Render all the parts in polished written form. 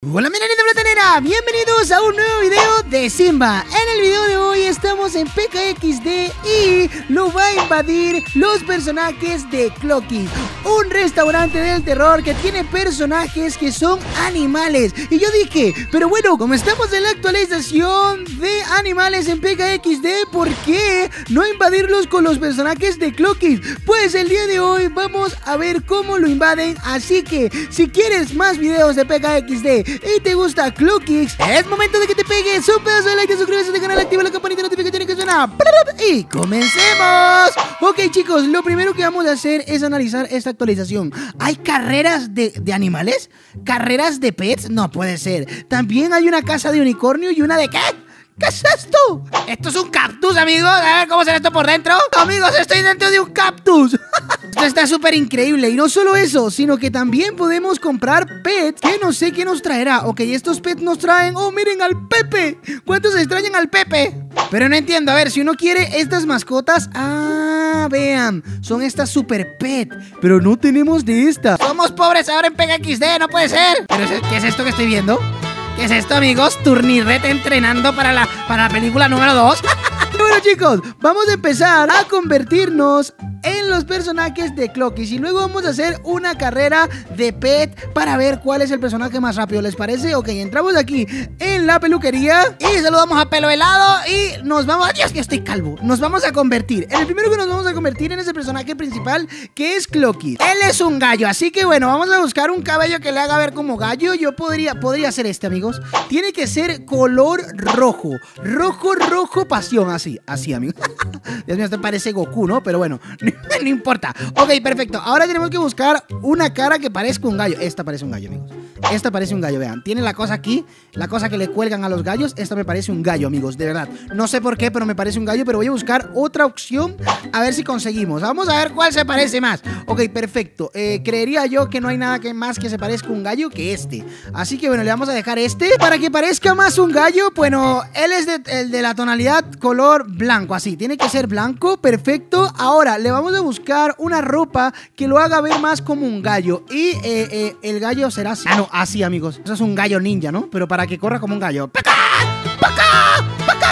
Hola mi nanita platanera, bienvenidos a un nuevo video de Simba. En el video de hoy estamos en PKXD y lo va a invadir los personajes de Clocky, un restaurante del terror que tiene personajes que son animales. Y yo dije, pero bueno, como estamos en la actualización de animales en PKXD, ¿por qué no invadirlos con los personajes de Clocky? Pues el día de hoy vamos a ver cómo lo invaden, así que si quieres más videos de PKXD y te gusta Clocky, es momento de que te pegues un pedazo de like, te suscribes a este canal, activa la campanita de notificaciones que suena y comencemos. Ok chicos, lo primero que vamos a hacer es analizar esta actualización. ¿Hay carreras de animales? ¿Carreras de pets? No puede ser. También hay una casa de unicornio y una de ¿qué? ¿Qué es esto? Esto es un cactus, amigos. A ver cómo será esto por dentro. Amigos, estoy dentro de un cactus. Esto está súper increíble. Y no solo eso, sino que también podemos comprar pets que no sé qué nos traerá. Ok, estos pets nos traen... ¡Oh, miren al Pepe! ¿Cuántos extrañan al Pepe? Pero no entiendo. A ver, si uno quiere estas mascotas... Ah, vean. Son estas super pet. Pero no tenemos de estas. Somos pobres ahora en PKXD. No puede ser. ¿Pero qué es esto que estoy viendo? ¿Qué es esto, amigos? Turnirret entrenando para la película número 2. Bueno, chicos, vamos a empezar a convertirnos en los personajes de Clocky y luego vamos a hacer una carrera de pet para ver cuál es el personaje más rápido, ¿les parece? Ok, entramos aquí en la peluquería y saludamos a Pelo Helado y nos vamos... ¡Dios, que estoy calvo! Nos vamos a convertir. El primero que nos vamos a convertir en ese personaje principal, que es Clocky. Él es un gallo, así que bueno, vamos a buscar un cabello que le haga ver como gallo. Yo podría ser este, amigos. Tiene que ser color rojo. Rojo, pasión, así, amigos. Dios mío, este parece Goku, ¿no? Pero bueno, no importa. Ok, perfecto. Ahora tenemos que buscar una cara que parezca un gallo. Esta parece un gallo, amigos. Esta parece un gallo, vean. Tiene la cosa aquí, la cosa que le cuelgan a los gallos. Esta me parece un gallo, amigos, de verdad. No sé por qué, pero me parece un gallo. Pero voy a buscar otra opción a ver si conseguimos. Vamos a ver cuál se parece más. Ok, perfecto. Creería yo que no hay nada más que se parezca a un gallo que este. Así que bueno, le vamos a dejar este para que parezca más un gallo. Bueno, él es el de la tonalidad color blanco, así. Tiene que ser blanco, perfecto. Ahora, le vamos a buscar una ropa que lo haga ver más como un gallo. Y el gallo será así. Ah, no, así, amigos. Eso es un gallo ninja, ¿no? Pero para que corra como un gallo. ¡Paca! ¡Paca! ¡Paca!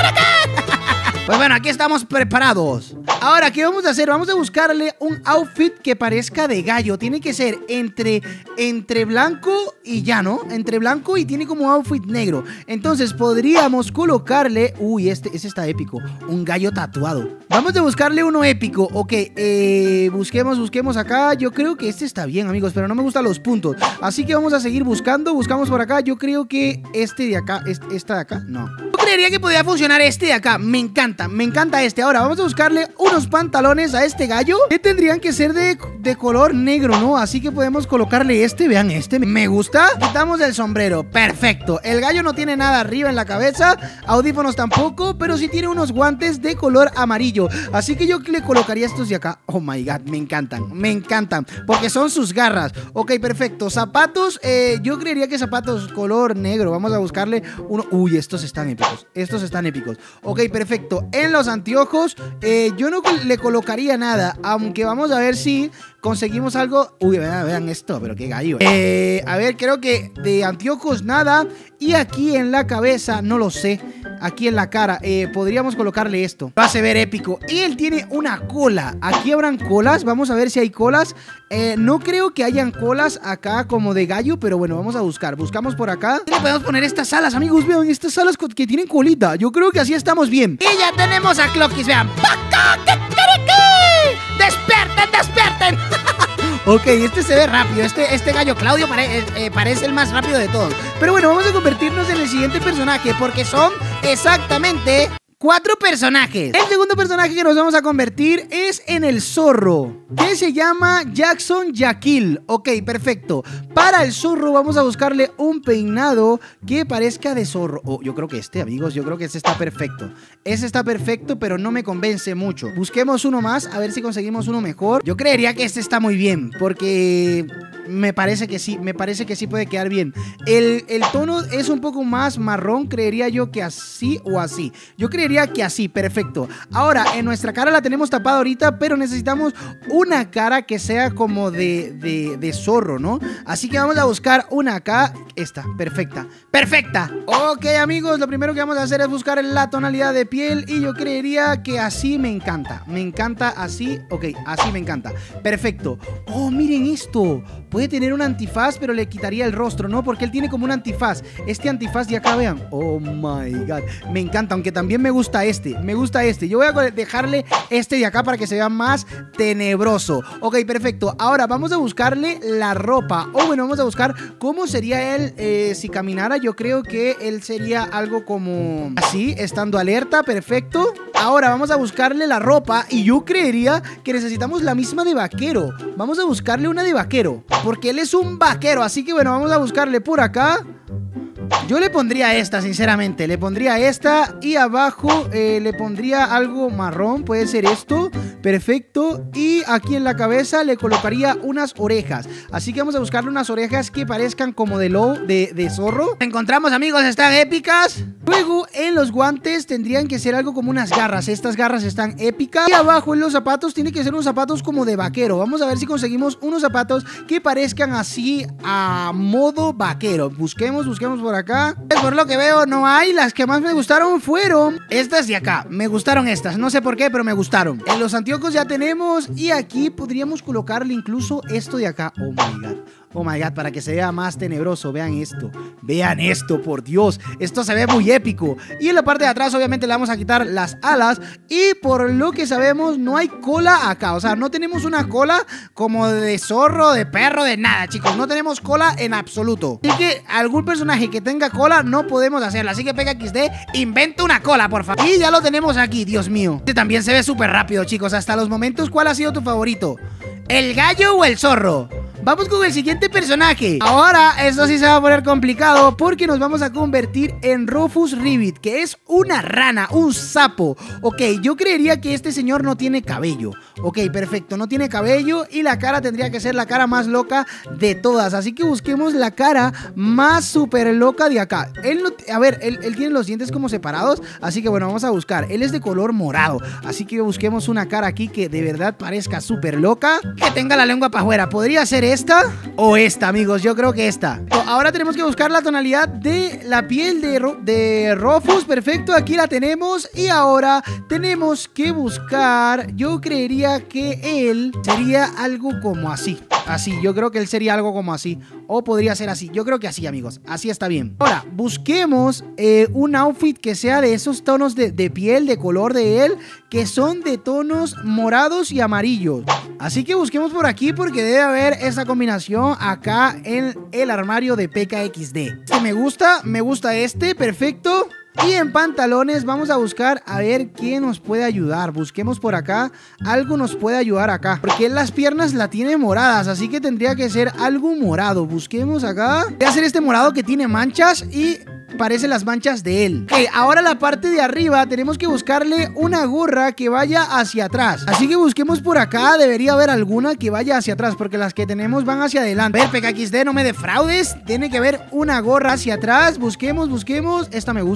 Pues bueno, aquí estamos preparados. Ahora, ¿qué vamos a hacer? Vamos a buscarle un outfit que parezca de gallo. Tiene que ser entre blanco y ya, ¿no? Entre blanco y tiene como outfit negro. Entonces podríamos colocarle... Uy, ese está épico. Un gallo tatuado. Vamos a buscarle uno épico. Ok, busquemos acá. Yo creo que este está bien, amigos, pero no me gustan los puntos. Así que vamos a seguir buscando. Buscamos por acá. Yo creo que este de acá, esta de acá, no. Yo creería que podría funcionar este de acá. Me encanta este. Ahora vamos a buscarle unos pantalones a este gallo que tendrían que ser de color negro, ¿no? Así que podemos colocarle este. Vean este, me gusta. Quitamos el sombrero, perfecto. El gallo no tiene nada arriba en la cabeza, audífonos tampoco, pero sí tiene unos guantes de color amarillo. Así que yo le colocaría estos de acá. Oh my god, me encantan, porque son sus garras. Ok, perfecto. Zapatos, yo creería que zapatos color negro. Vamos a buscarle uno. Uy, estos están épicos. Ok, perfecto. En los anteojos, yo no le colocaría nada, aunque vamos a ver si conseguimos algo. Uy, vean esto, pero qué gallo. A ver, creo que de anteojos nada. Y aquí en la cabeza, no lo sé. Aquí en la cara, podríamos colocarle esto. Va a se ver épico. Y él tiene una cola. Aquí habrán colas, vamos a ver si hay colas. No creo que hayan colas acá como de gallo, pero bueno, vamos a buscar. Buscamos por acá. Y le podemos poner estas alas, amigos. Vean, estas alas que tienen colita. Yo creo que así estamos bien. Y ya tenemos a Clocky, vean. ¡Despierten! Ok, este se ve rápido. Este gallo Claudio parece el más rápido de todos. Pero bueno, vamos a convertirnos en el siguiente personaje, porque son exactamente 4 personajes. El segundo personaje que nos vamos a convertir es en el zorro, que se llama Jackson Jackil. Ok, perfecto. Para el zorro vamos a buscarle un peinado que parezca de zorro. Oh, yo creo que amigos, yo creo que este está perfecto. Ese está perfecto, pero no me convence mucho. Busquemos uno más, a ver si conseguimos uno mejor. Yo creería que este está muy bien, porque me parece que sí puede quedar bien. El tono es un poco más marrón, creería yo que así o así. Yo creería creería que así, perfecto. Ahora, en nuestra cara la tenemos tapada ahorita, pero necesitamos una cara que sea como de zorro, ¿no? Así que vamos a buscar una acá. Esta, perfecta. ¡Perfecta! Ok, amigos, lo primero que vamos a hacer es buscar la tonalidad de piel y yo creería que así me encanta. Me encanta así. Ok, así me encanta. Perfecto. Oh, miren esto. Puede tener un antifaz, pero le quitaría el rostro, ¿no? Porque él tiene como un antifaz. Este antifaz de acá, vean. Oh my god. Me encanta, aunque también me gusta este. Me gusta este. Yo voy a dejarle este de acá para que se vea más tenebroso. Ok, perfecto. Ahora vamos a buscarle la ropa. O bueno, vamos a buscar cómo sería él si caminara. Yo creo que él sería algo como así, estando alerta. Perfecto. Ahora vamos a buscarle la ropa y yo creería que necesitamos la misma de vaquero. Vamos a buscarle una de vaquero, porque él es un vaquero. Así que bueno, vamos a buscarle por acá. Yo le pondría esta, sinceramente. Le pondría esta y abajo le pondría algo marrón. Puede ser esto. Perfecto. Y aquí en la cabeza le colocaría unas orejas. Así que vamos a buscarle unas orejas que parezcan como de lobo, de zorro. Encontramos, amigos, están épicas. Luego en los guantes tendrían que ser algo como unas garras. Estas garras están épicas. Y abajo en los zapatos tiene que ser unos zapatos como de vaquero. Vamos a ver si conseguimos unos zapatos que parezcan así a modo vaquero. Busquemos por acá. Por lo que veo no hay. Las que más me gustaron fueron estas de acá. Me gustaron estas, no sé por qué, pero me gustaron. En los anteojos ya tenemos. Y aquí podríamos colocarle incluso esto de acá. Oh my god. Oh my god, para que se vea más tenebroso. Vean esto, por Dios. Esto se ve muy épico. Y en la parte de atrás obviamente le vamos a quitar las alas. Y por lo que sabemos no hay cola acá. O sea, no tenemos una cola como de zorro, de perro, de nada, chicos. No tenemos cola en absoluto. Así que algún personaje que tenga cola no podemos hacerla. Así que PKXD, inventa una cola, por favor. Y ya lo tenemos aquí, Dios mío. Este también se ve súper rápido, chicos. Hasta los momentos, ¿cuál ha sido tu favorito? ¿El gallo o el zorro? Vamos con el siguiente personaje. Ahora esto sí se va a poner complicado porque nos vamos a convertir en Rufus Ribbit, que es una rana, un sapo. Ok, yo creería que este señor no tiene cabello. Ok, perfecto, no tiene cabello y la cara tendría que ser la cara más loca de todas. Así que busquemos la cara más súper loca de acá. Él no, a ver, él tiene los dientes como separados, así que bueno, vamos a buscar. Él es de color morado, así que busquemos una cara aquí que de verdad parezca súper loca, que tenga la lengua para afuera. ¿Podría ser esta o esta, amigos? Yo creo que esta. Ahora tenemos que buscar la tonalidad de la piel de Rufus. Perfecto, aquí la tenemos. Y ahora tenemos que buscar, yo creería que él sería algo como así. Así, yo creo que él sería algo como así. O podría ser así, yo creo que así, amigos. Así está bien. Ahora, busquemos un outfit que sea de esos tonos de piel, de color de él, que son de tonos morados y amarillos. Así que busquemos por aquí porque debe haber esa combinación acá en el armario de PKXD. Me gusta este, perfecto. Y en pantalones vamos a buscar a ver quién nos puede ayudar. Busquemos por acá, algo nos puede ayudar acá, porque él las piernas la tiene moradas, así que tendría que ser algo morado. Busquemos acá. Voy a hacer este morado que tiene manchas y parecen las manchas de él. Ok, ahora la parte de arriba tenemos que buscarle una gorra que vaya hacia atrás. Así que busquemos por acá, debería haber alguna que vaya hacia atrás, porque las que tenemos van hacia adelante. A ver, PKXD, no me defraudes. Tiene que haber una gorra hacia atrás. Busquemos. Esta me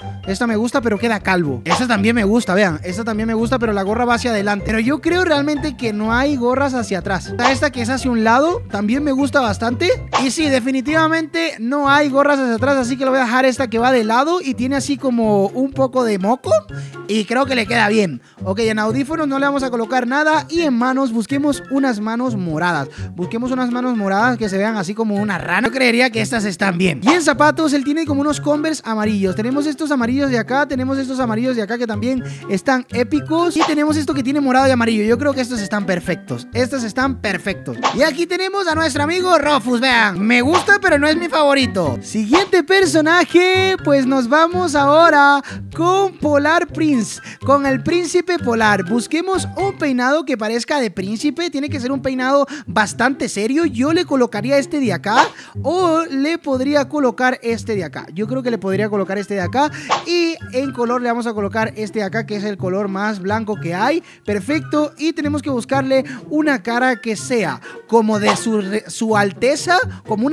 gusta, pero queda calvo. Esta también me gusta, vean. Esta también me gusta, pero la gorra va hacia adelante. Pero yo creo realmente que no hay gorras hacia atrás. Esta que es hacia un lado también me gusta bastante. Y sí, definitivamente no hay gorras hacia atrás, así que lo voy a dejar esta que va de lado y tiene así como un poco de moco. Y creo que le queda bien. Ok, en audífonos no le vamos a colocar nada. Y en manos busquemos unas manos moradas. Busquemos unas manos moradas que se vean así como una rana. Yo creería que estas están bien. Y en zapatos él tiene como unos Converse amarillos. Tenemos estos amarillos de acá, tenemos estos amarillos de acá que también están épicos. Y tenemos esto que tiene morado y amarillo. Yo creo que estos están perfectos. Estos están perfectos. Y aquí tenemos a nuestro amigo Rufus, vean. Me gusta, pero no es mi favorito. Siguiente personaje, pues nos vamos ahora con Polar Prince, con el príncipe polar. Busquemos un peinado que parezca de príncipe. Tiene que ser un peinado bastante serio. Yo le colocaría este de acá o le podría colocar este de acá. Yo creo que le podría colocar este de acá. Y en color le vamos a colocar este de acá, que es el color más blanco que hay. Perfecto. Y tenemos que buscarle una cara que sea como de su alteza, como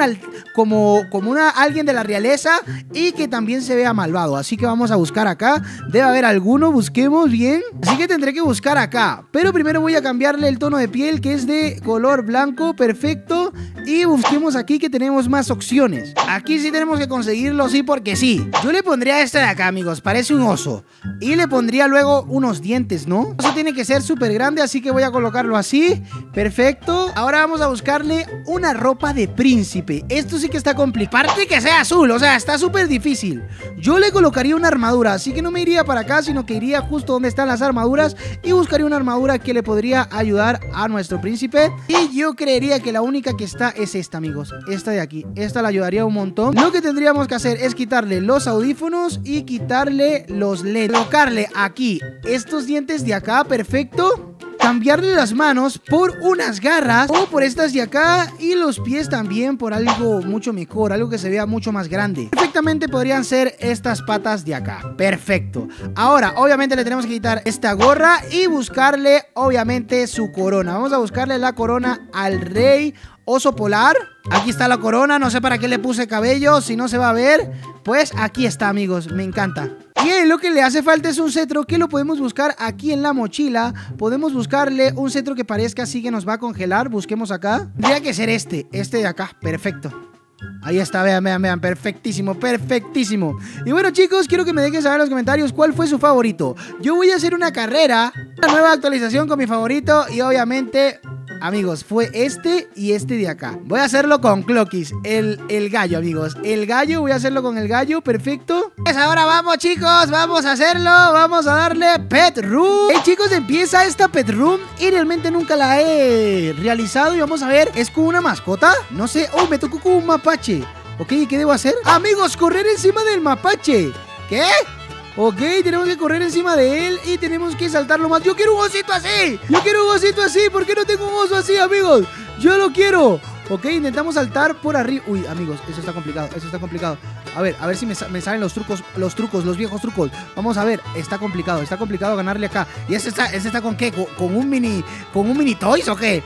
una alguien de la realeza, y que también se vea malvado. Así que vamos a buscar acá. Debe haber alguno, busquemos bien. Así que tendré que buscar acá. Pero primero voy a cambiarle el tono de piel, que es de color blanco. Perfecto. Y busquemos aquí, que tenemos más opciones. Aquí sí tenemos que conseguirlo, sí, porque sí. Yo le pondría este de acá, amigos. Parece un oso. Y le pondría luego unos dientes, ¿no? Eso tiene que ser súper grande, así que voy a colocarlo así. Perfecto. Ahora vamos a buscarle una ropa de príncipe. Esto sí que está complicado. Aparte que sea azul, o sea, está súper difícil. Yo le colocaría una armadura, así que no me iría para acá, sino que iría justo donde están las armaduras y buscaría una armadura que le podría ayudar a nuestro príncipe. Y yo creería que la única que está es esta, amigos. Esta de aquí. Esta le ayudaría un montón. Lo que tendríamos que hacer es quitarle los audífonos y quitarle los LEDs. Colocarle aquí estos dientes de acá, perfecto. Cambiarle las manos por unas garras o por estas de acá, y los pies también por algo mucho mejor, algo que se vea mucho más grande. Perfectamente podrían ser estas patas de acá. Perfecto. Ahora, obviamente le tenemos que quitar esta gorra y buscarle, obviamente, su corona. Vamos a buscarle la corona al rey oso polar. Aquí está la corona, no sé para qué le puse cabello, si no se va a ver. Pues aquí está, amigos, me encanta. Y lo que le hace falta es un cetro, que lo podemos buscar aquí en la mochila. Podemos buscarle un cetro que parezca así, que nos va a congelar. Busquemos acá. Tendría que ser este de acá, perfecto. Ahí está, vean, vean, vean, perfectísimo, perfectísimo. Y bueno, chicos, quiero que me dejen saber en los comentarios cuál fue su favorito. Yo voy a hacer una carrera, una nueva actualización con mi favorito. Y obviamente, amigos, fue este y este de acá. Voy a hacerlo con Cloquis, el gallo, amigos. El gallo, voy a hacerlo con el gallo, perfecto. Pues ahora vamos, chicos, vamos a hacerlo. Vamos a darle Pet Room. Chicos, empieza esta Pet Room y realmente nunca la he realizado. Y vamos a ver, ¿es con una mascota? No sé, oh, me tocó con un mapache. Ok, ¿qué debo hacer? Amigos, correr encima del mapache. ¿Qué? Ok, tenemos que correr encima de él y tenemos que saltarlo más. ¡Yo quiero un osito así! ¡Yo quiero un osito así! ¿Por qué no tengo un oso así, amigos? ¡Yo lo quiero! Ok, intentamos saltar por arriba. Uy, amigos, eso está complicado, eso está complicado. A ver si me salen los trucos, los viejos trucos. Vamos a ver, está complicado ganarle acá. ¿Y ese está con qué? ¿Con un mini toys o qué?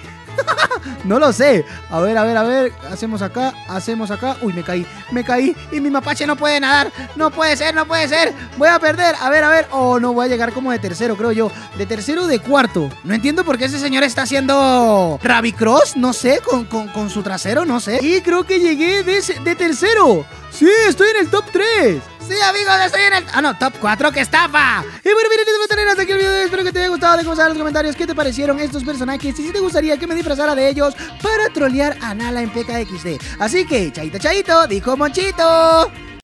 No lo sé. A ver. Hacemos acá. Uy, me caí. Y mi mapache no puede nadar. No puede ser. Voy a perder. A ver. Oh, no, voy a llegar como de tercero, creo yo. De tercero o de cuarto. No entiendo por qué ese señor está haciendo Rabicross. No sé, con su trasero, no sé. Y creo que llegué de tercero. Sí, estoy en el top 3. Sí, amigos, estoy en el... Ah, no, top 4, ¡qué estafa! Y bueno, miren, les voy a tener hasta aquí el video. Espero que te haya gustado. Déjame saber en los comentarios qué te parecieron estos personajes y si te gustaría que me disfrazara de ellos para trolear a Nala en PKXD. Así que, chaito, dijo Monchito.